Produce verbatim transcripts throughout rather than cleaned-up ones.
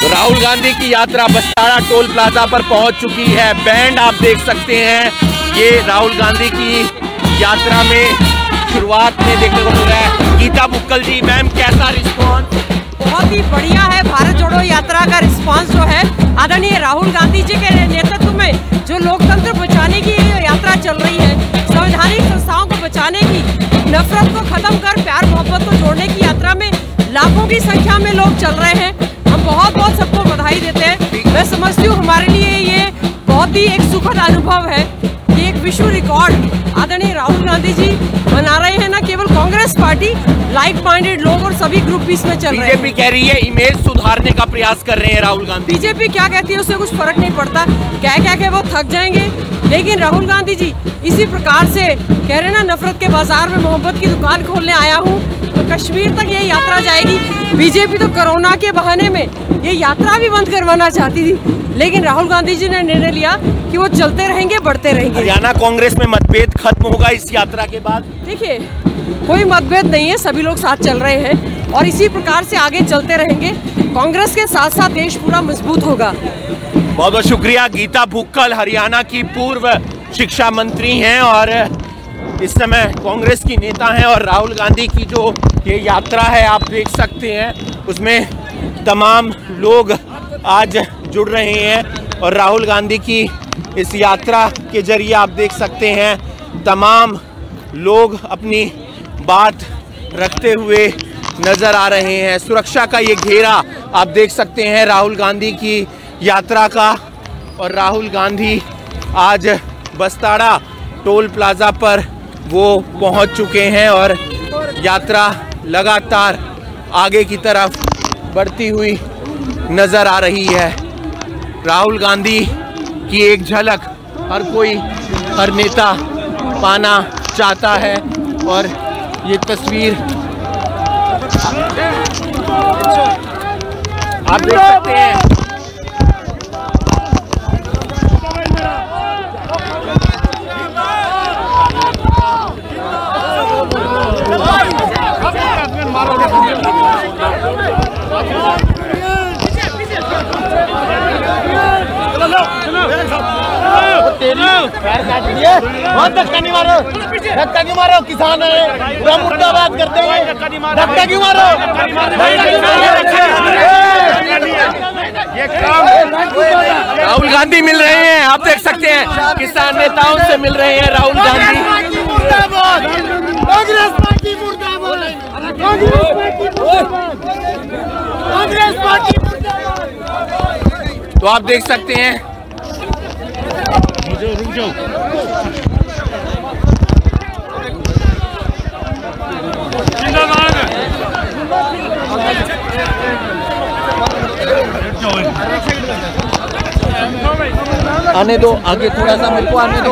तो राहुल गांधी की यात्रा बस्ताड़ा टोल प्लाजा पर पहुंच चुकी है। बैंड आप देख सकते हैं, ये राहुल गांधी की यात्रा में शुरुआत में देखने को मिल रहा है। गीता बुक्कल जी, मैम कैसा रिस्पॉन्स? बहुत ही बढ़िया है। भारत जोड़ो यात्रा का रिस्पॉन्स जो है आदरणीय राहुल गांधी जी के नेतृत्व में जो लोकतंत्र बचाने की यात्रा चल रही है, संवैधानिक संस्थाओं को बचाने की, नफरत को खत्म कर प्यार मोहब्बत को जोड़ने की यात्रा में लाखों की संख्या में लोग चल रहे हैं। हम बहुत बहुत सबको बधाई देते हैं। मैं समझती हूँ हमारे लिए ये बहुत ही एक सुखद अनुभव है। ये एक विश्व रिकॉर्ड आदरणीय राहुल गांधी जी बना रहे हैं। न केवल कांग्रेस पार्टी, लाइक माइंडेड लोग और सभी ग्रुप भी इसमें चल रहे हैं। बीजेपी कह रही है इमेज सुधारने का प्रयास कर रहे हैं राहुल गांधी। बीजेपी क्या कहती है उससे कुछ फर्क नहीं पड़ता, कह कह के वो थक जाएंगे। लेकिन राहुल गांधी जी इसी प्रकार से कह रहे ना, नफरत के बाजार में मोहब्बत की दुकान खोलने आया हूँ, तो कश्मीर तक ये यात्रा जाएगी। बीजेपी तो कोरोना के बहाने में ये यात्रा भी बंद करवाना चाहती थी, लेकिन राहुल गांधी जी ने निर्णय लिया कि वो चलते रहेंगे, बढ़ते रहेंगे। हरियाणा कांग्रेस में मतभेद खत्म होगा इस यात्रा के बाद? देखिए, कोई मतभेद नहीं है, सभी लोग साथ चल रहे हैं और इसी प्रकार से आगे चलते रहेंगे। कांग्रेस के साथ साथ देश पूरा मजबूत होगा। बहुत बहुत शुक्रिया। गीता बुक्कल हरियाणा की पूर्व शिक्षा मंत्री हैं और इस समय कांग्रेस की नेता हैं, और राहुल गांधी की जो ये यात्रा है आप देख सकते हैं, उसमें तमाम लोग आज जुड़ रहे हैं। और राहुल गांधी की इस यात्रा के जरिए आप देख सकते हैं तमाम लोग अपनी बात रखते हुए नजर आ रहे हैं। सुरक्षा का ये घेरा आप देख सकते हैं राहुल गांधी की यात्रा का, और राहुल गांधी आज बस्ताड़ा टोल प्लाजा पर वो पहुंच चुके हैं और यात्रा लगातार आगे की तरफ बढ़ती हुई नज़र आ रही है। राहुल गांधी की एक झलक हर कोई, हर नेता पाना चाहता है, और ये तस्वीर आप देख सकते हैं। बहुत धक्का नहीं मारो, धक्का क्यों मारो? किसान है, पूरा मुर्दाबाद करते हैं, धक्का क्यों मारो? राहुल गांधी मिल रहे हैं, आप देख सकते हैं, किसान नेताओं से मिल रहे हैं राहुल गांधी। कांग्रेस पार्टी मुर्दाबाद, कांग्रेस पार्टी मुर्दाबाद। तो आप देख सकते हैं, रुक जाओ। आने दो, आगे थोड़ा सा मेरे को आने दो।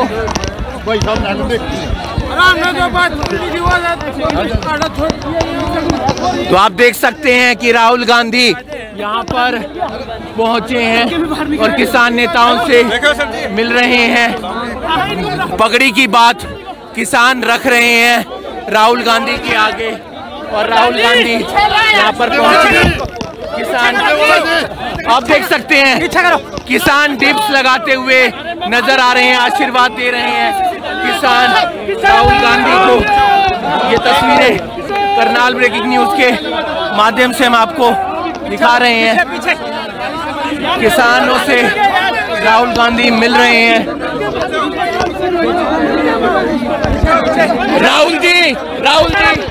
तो आप देख सकते हैं कि राहुल गांधी यहाँ पर पहुंचे हैं और किसान नेताओं से मिल रहे हैं। पगड़ी की बात किसान रख रहे हैं राहुल गांधी के आगे, और राहुल गांधी यहाँ पर पहुंचे। किसान आप देख सकते हैं, किसान डिप्स लगाते हुए नजर आ रहे हैं, आशीर्वाद दे रहे हैं किसान राहुल गांधी को। ये तस्वीरें करनाल ब्रेकिंग न्यूज के माध्यम से हम आपको दिखा रहे हैं। किसानों से राहुल गांधी मिल रहे हैं। राहुल जी, राहुल जी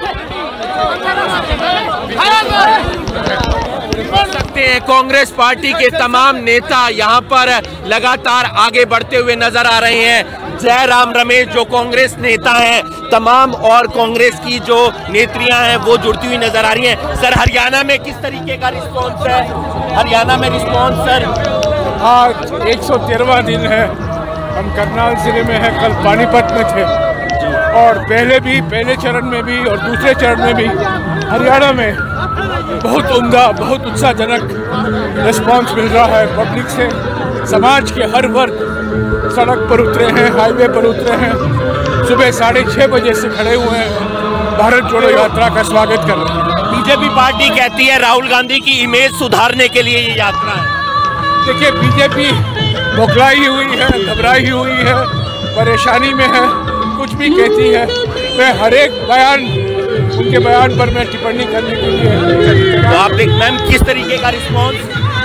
सकते हैं, कांग्रेस पार्टी के तमाम नेता यहाँ पर लगातार आगे बढ़ते हुए नजर आ रहे हैं। जयराम रमेश जो कांग्रेस नेता हैं, तमाम और कांग्रेस की जो नेत्रियां हैं वो जुड़ती हुई नजर आ रही हैं। सर, हरियाणा में किस तरीके का रिस्पॉन्स है? हरियाणा में रिस्पॉन्स सर? आज एक सौ तेरहवां दिन है, हम करनाल जिले में हैं, कल पानीपत में थे, और पहले भी, पहले चरण में भी और दूसरे चरण में भी हरियाणा में बहुत उम्दा, बहुत उत्साहजनक रिस्पॉन्स मिल रहा है पब्लिक से। समाज के हर वर्ग सड़क पर उतरे हैं, हाईवे पर उतरे हैं, सुबह साढ़े छः बजे से खड़े हुए हैं, भारत जोड़ो यात्रा का स्वागत कर रहे हैं। बीजेपी पार्टी कहती है राहुल गांधी की इमेज सुधारने के लिए ये यात्रा है। देखिए, बीजेपी बौखलाई हुई है, घबराई हुई है, परेशानी में है, कुछ भी कहती है। मैं हर एक बयान, उनके बयान पर मैं टिप्पणी करने के लिए। तो आप देख मैम किस तरीके का रिस्पॉन्स?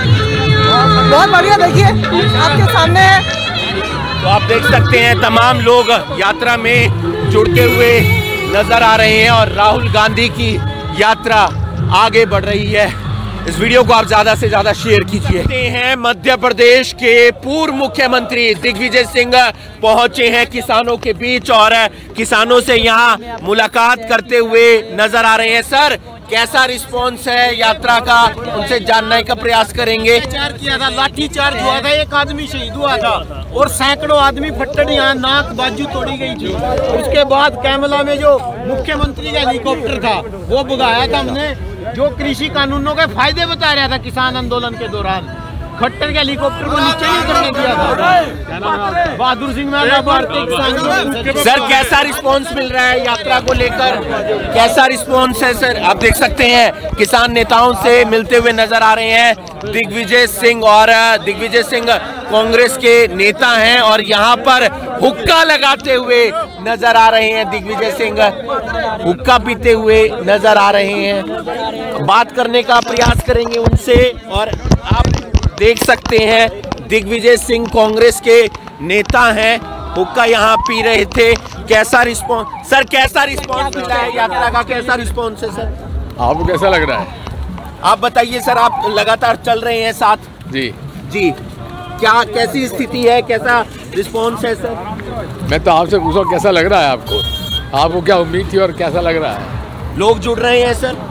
बहुत बढ़िया, देखिए आपके सामने है। तो आप देख सकते हैं तमाम लोग यात्रा में जुड़ते हुए नजर आ रहे हैं और राहुल गांधी की यात्रा आगे बढ़ रही है। इस वीडियो को आप ज्यादा से ज्यादा शेयर कीजिए। हैं मध्य प्रदेश के पूर्व मुख्यमंत्री दिग्विजय सिंह पहुंचे हैं किसानों के बीच और किसानों से यहां मुलाकात करते हुए नजर आ रहे हैं। सर, कैसा रिस्पांस है यात्रा का, उनसे जानने का प्रयास करेंगे। चार किया था, लाठी चार्ज हुआ था, एक आदमी शहीद हुआ था और सैकड़ों आदमी फट्टड़, यहाँ नाक बाजू तोड़ी गई थी। उसके बाद कैमला में जो मुख्यमंत्री का हेलीकॉप्टर था वो भगाया था हमने, जो कृषि कानूनों के फायदे बता रहा था किसान आंदोलन के दौरान। खट्टर के हेलीकॉप्टर को नीचे नहीं उतरने दिया था। बहादुर सिंह भारतीय किसान। सर, कैसा रिस्पांस मिल रहा है यात्रा को लेकर, कैसा रिस्पांस है सर? आप देख सकते हैं किसान नेताओं से मिलते हुए नजर आ रहे हैं दिग्विजय सिंह, और दिग्विजय सिंह कांग्रेस के नेता हैं और यहाँ पर हुक्का लगाते हुए नजर आ रहे हैं। दिग्विजय सिंह हुक्का पीते हुए नजर आ रहे हैं। बात करने का प्रयास करेंगे उनसे। और आप देख सकते हैं दिग्विजय सिंह कांग्रेस के नेता हैं, हुक्का यहाँ पी रहे थे। कैसा रिस्पॉन्स सर, कैसा रिस्पॉन्स मिला है यात्रा का, कैसा रिस्पॉन्स है सर? आपको कैसा लग रहा है? आप बताइए सर, आप लगातार चल रहे हैं साथ। जी जी, क्या कैसी स्थिति है, कैसा रिस्पॉन्स है सर? मैं तो आपसे पूछा कैसा लग रहा है आपको, आपको क्या उम्मीद थी और कैसा लग रहा है? लोग जुड़ रहे हैं सर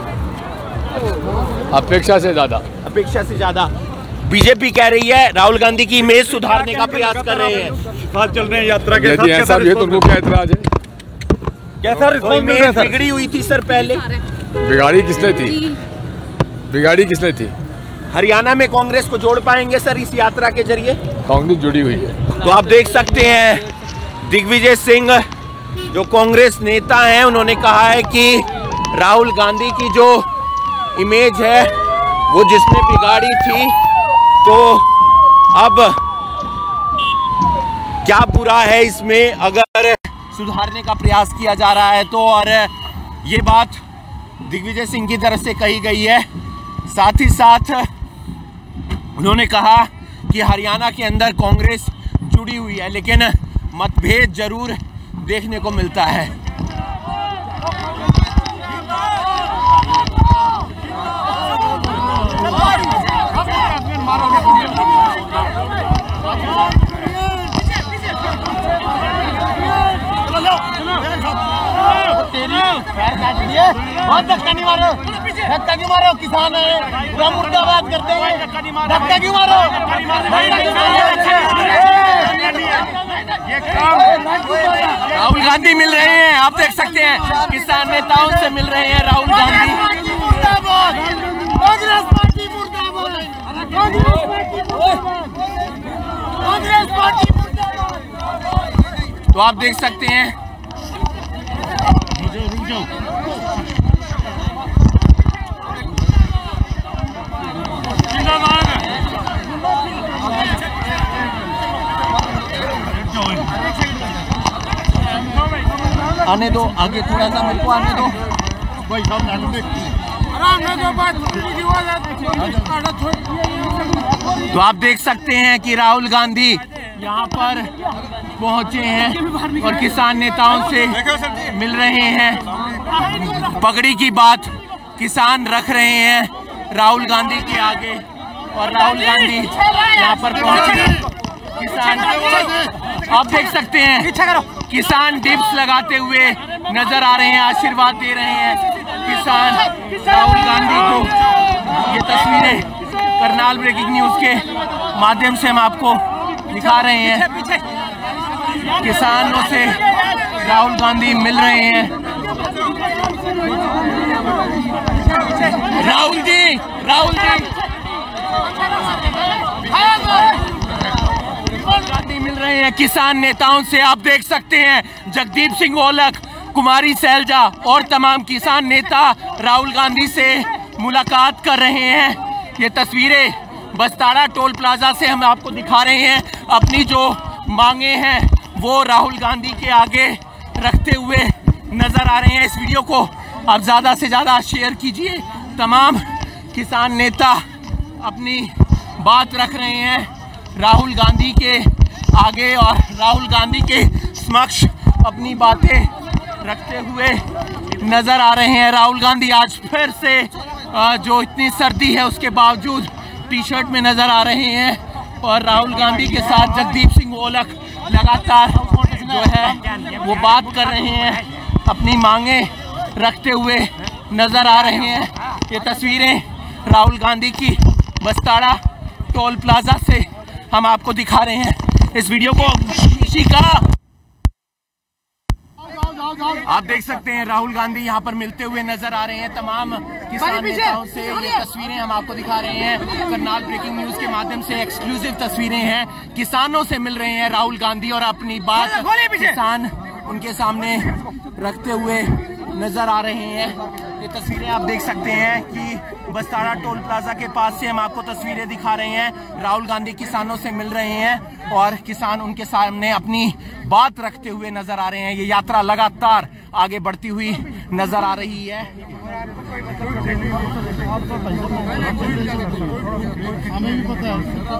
अपेक्षा से ज्यादा। अपेक्षा से ज्यादा। बीजेपी कह रही है राहुल गांधी की इमेज सुधारने का प्रयास कर रहे हैं, साथ चल रहे हैं यात्रा के यदि ऐसा भी है तो उनको क्या एतराज है? कैसा रिस्पॉन्स मिल रहा है सर? बिगड़ी हुई थी सर पहले। बिगाड़ी किसने थी? बिगाड़ी किसने थी? हरियाणा में कांग्रेस को जोड़ पाएंगे सर इस यात्रा के जरिए? कांग्रेस जुड़ी हुई है। तो आप देख सकते हैं दिग्विजय सिंह जो कांग्रेस नेता हैं, उन्होंने कहा है कि राहुल गांधी की जो इमेज है वो जिसने बिगाड़ी थी, तो अब क्या बुरा है इसमें अगर सुधारने का प्रयास किया जा रहा है तो। और ये बात दिग्विजय सिंह की तरफ से कही गई है। साथ ही साथ उन्होंने कहा कि हरियाणा के अंदर कांग्रेस जुड़ी हुई है, लेकिन मतभेद जरूर देखने को मिलता है। बहुत धक्का नहीं मारो, धक्का क्यों मारो? किसान है, पूरा मुर्दाबाद करते हैं, धक्का क्यों मारो? राहुल गांधी मिल रहे हैं, आप देख सकते हैं किसान नेताओं से मिल रहे हैं राहुल गांधी। कांग्रेस पार्टी मुर्दाबाद, कांग्रेस पार्टी मुर्दाबाद। तो आप देख सकते हैं आने दो, आगे थोड़ा सा मेरे को आने दो। तो आप देख सकते हैं कि राहुल गांधी यहाँ पर पहुंचे हैं और किसान नेताओं से मिल रहे हैं। पगड़ी की बात किसान रख रहे हैं राहुल गांधी के आगे और राहुल गांधी यहाँ पर पहुंचे। किसान आप देख सकते हैं किसान डिप्स लगाते हुए नजर आ रहे हैं, आशीर्वाद दे रहे हैं किसान राहुल गांधी को। ये तस्वीरें करनाल ब्रेकिंग न्यूज के माध्यम से हम आपको दिखा रहे हैं। किसानों से राहुल गांधी मिल रहे हैं। राहुल जी, राहुल जी गांधी मिल रहे हैं किसान नेताओं से। आप देख सकते हैं जगदीप सिंह औलख कुमारी सैलजा और तमाम किसान नेता राहुल गांधी से मुलाकात कर रहे हैं। ये तस्वीरें बस्ताड़ा टोल प्लाजा से हम आपको दिखा रहे हैं। अपनी जो मांगे हैं वो राहुल गांधी के आगे रखते हुए नजर आ रहे हैं। इस वीडियो को आप ज़्यादा से ज़्यादा शेयर कीजिए। तमाम किसान नेता अपनी बात रख रहे हैं राहुल गांधी के आगे और राहुल गांधी के समक्ष अपनी बातें रखते हुए नज़र आ रहे हैं। राहुल गांधी आज फिर से जो इतनी सर्दी है उसके बावजूद टी शर्ट में नज़र आ रहे हैं और राहुल गांधी के साथ जगदीप सिंह ओलख लगातार जो है वो बात कर रहे हैं, अपनी मांगे रखते हुए नज़र आ रहे हैं। ये तस्वीरें राहुल गांधी की बस्ताड़ा टोल प्लाजा से हम आपको दिखा रहे हैं। इस वीडियो को शिका आप देख सकते हैं राहुल गांधी यहाँ पर मिलते हुए नजर आ रहे हैं तमाम किसान नेताओं से। ये तस्वीरें हम आपको दिखा रहे हैं करनाल ब्रेकिंग न्यूज के माध्यम से एक्सक्लूसिव तस्वीरें हैं। किसानों से मिल रहे हैं राहुल गांधी और अपनी बात किसान उनके सामने रखते हुए नजर आ रहे हैं। ये तस्वीरें आप देख सकते हैं कि बस्ताड़ा टोल प्लाजा के पास से हम आपको तस्वीरें दिखा रहे हैं। राहुल गांधी किसानों से मिल रहे हैं और किसान उनके सामने अपनी बात रखते हुए नजर आ रहे हैं। ये यात्रा लगातार आगे बढ़ती हुई नजर आ रही है। हमें भी पता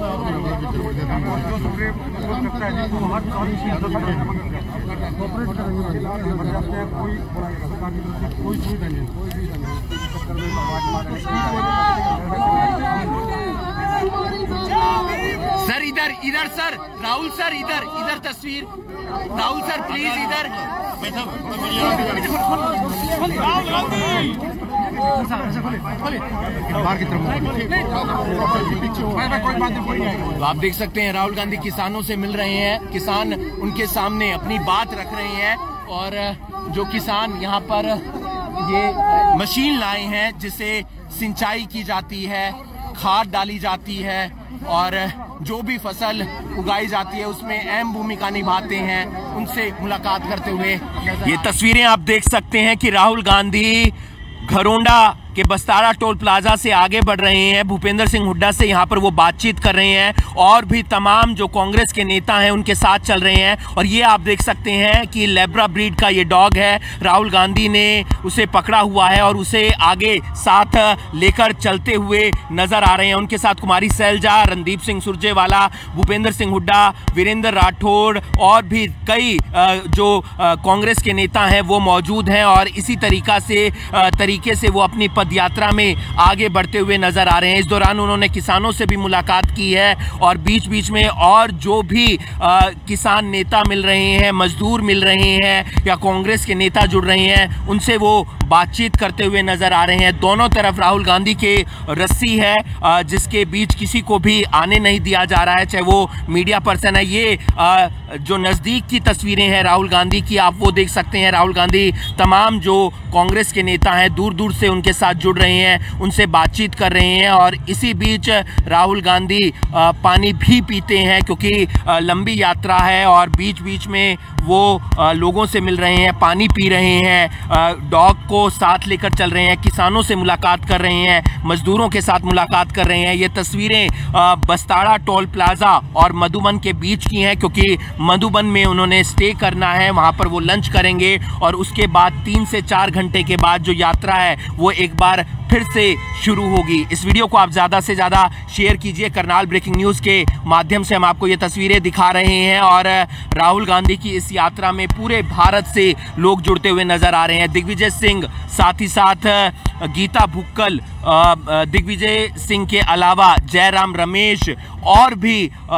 सर इधर इधर सर राहुल सर इधर इधर तस्वीर राहुल सर प्लीज इधर। तो आप देख सकते हैं राहुल गांधी किसानों से मिल रहे हैं। किसान उनके सामने अपनी बात रख रहे हैं और जो किसान यहाँ पर ये मशीन लाए हैं जिससे सिंचाई की जाती है, खाद डाली जाती है और जो भी फसल उगाई जाती है उसमें अहम भूमिका निभाते हैं, उनसे मुलाकात करते हुए ये तस्वीरें आप देख सकते हैं कि राहुल गांधी घरोंडा के बस्ताड़ा टोल प्लाजा से आगे बढ़ रहे हैं। भूपेंद्र सिंह हुड्डा से यहाँ पर वो बातचीत कर रहे हैं और भी तमाम जो कांग्रेस के नेता हैं उनके साथ चल रहे हैं। और ये आप देख सकते हैं कि लेब्रा ब्रीड का ये डॉग है, राहुल गांधी ने उसे पकड़ा हुआ है और उसे आगे साथ लेकर चलते हुए नजर आ रहे हैं। उनके साथ कुमारी सैलजा, रणदीप सिंह सुरजेवाला, भूपेंद्र सिंह हुड्डा, वीरेंद्र राठौड़ और भी कई जो कांग्रेस के नेता हैं वो मौजूद हैं और इसी तरीका से तरीके से वो अपनी पद यात्रा में आगे बढ़ते हुए नजर आ रहे हैं। इस दौरान उन्होंने किसानों से भी मुलाकात की है और बीच बीच में और जो भी आ, किसान नेता मिल रहे हैं, मजदूर मिल रहे हैं या कांग्रेस के नेता जुड़ रहे हैं उनसे वो बातचीत करते हुए नजर आ रहे हैं। दोनों तरफ राहुल गांधी के रस्सी है आ, जिसके बीच किसी को भी आने नहीं दिया जा रहा है, चाहे वो मीडिया पर्सन है। ये आ, जो नज़दीक की तस्वीरें हैं राहुल गांधी की, आप वो देख सकते हैं। राहुल गांधी तमाम जो कांग्रेस के नेता हैं दूर दूर से उनके साथ जुड़ रहे हैं, उनसे बातचीत कर रहे हैं और इसी बीच राहुल गांधी पानी भी पीते हैं क्योंकि लंबी यात्रा है और बीच बीच में वो लोगों से मिल रहे हैं, पानी पी रहे हैं, डॉग को साथ लेकर चल रहे हैं, किसानों से मुलाकात कर रहे हैं, मजदूरों के साथ मुलाकात कर रहे हैं। ये तस्वीरें बस्ताड़ा टोल प्लाजा और मधुबन के बीच की हैं क्योंकि मधुबन में उन्होंने स्टे करना है, वहाँ पर वो लंच करेंगे और उसके बाद तीन से चार घंटे के बाद जो यात्रा है वो एक बार फिर से शुरू होगी। इस वीडियो को आप ज़्यादा से ज़्यादा शेयर कीजिए। करनाल ब्रेकिंग न्यूज़ के माध्यम से हम आपको ये तस्वीरें दिखा रहे हैं और राहुल गांधी की इस यात्रा में पूरे भारत से लोग जुड़ते हुए नज़र आ रहे हैं। दिग्विजय सिंह, साथ ही साथ गीता भुक्कल, दिग्विजय सिंह के अलावा जयराम रमेश और भी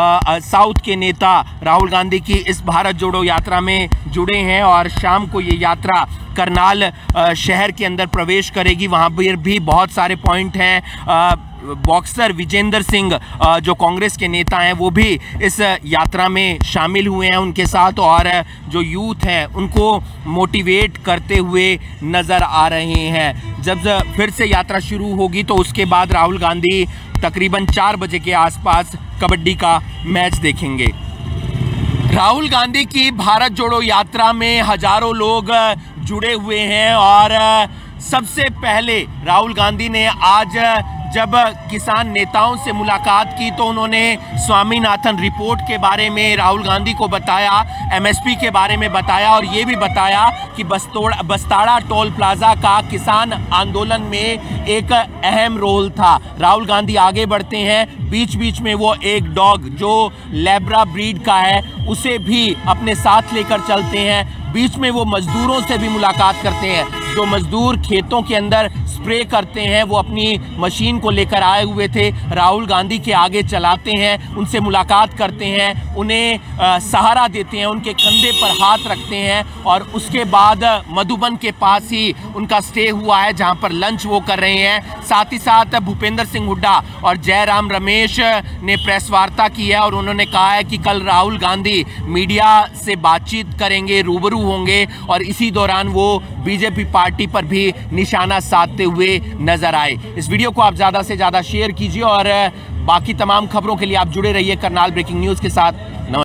साउथ के नेता राहुल गांधी की इस भारत जोड़ो यात्रा में जुड़े हैं और शाम को ये यात्रा करनाल शहर के अंदर प्रवेश करेगी। वहाँ पर भी बहुत सारे पॉइंट हैं। बॉक्सर विजेंद्र सिंह जो कांग्रेस के नेता हैं वो भी इस यात्रा में शामिल हुए हैं उनके साथ और जो यूथ हैं उनको मोटिवेट करते हुए नज़र आ रहे हैं। जब फिर से यात्रा शुरू होगी तो उसके बाद राहुल गांधी तकरीबन चार बजे के आसपास कबड्डी का मैच देखेंगे। राहुल गांधी की भारत जोड़ो यात्रा में हजारों लोग जुड़े हुए हैं। और सबसे पहले राहुल गांधी ने आज जब किसान नेताओं से मुलाकात की तो उन्होंने स्वामीनाथन रिपोर्ट के बारे में राहुल गांधी को बताया, एमएसपी के बारे में बताया और ये भी बताया कि बस्तोड़ बस्ताड़ा टोल प्लाजा का किसान आंदोलन में एक अहम रोल था। राहुल गांधी आगे बढ़ते हैं, बीच बीच में वो एक डॉग जो लेब्रा ब्रीड का है उसे भी अपने साथ लेकर चलते हैं। बीच में वो मजदूरों से भी मुलाकात करते हैं, जो मजदूर खेतों के अंदर स्प्रे करते हैं, वो अपनी मशीन को लेकर आए हुए थे, राहुल गांधी के आगे चलाते हैं, उनसे मुलाकात करते हैं, उन्हें आ, सहारा देते हैं, उनके कंधे पर हाथ रखते हैं। और उसके बाद मधुबन के पास ही उनका स्टे हुआ है जहां पर लंच वो कर रहे हैं। साथ ही साथ भूपेंद्र सिंह हुड्डा और जयराम रमेश ने प्रेस वार्ता की है और उन्होंने कहा है कि कल राहुल गांधी मीडिया से बातचीत करेंगे, रूबरू होंगे और इसी दौरान वो बीजेपी पार्टी पर भी निशाना साधते हुए नजर आए। इस वीडियो को आप ज़्यादा से ज़्यादा शेयर कीजिए और बाकी तमाम खबरों के लिए आप जुड़े रहिए करनाल ब्रेकिंग न्यूज़ के साथ।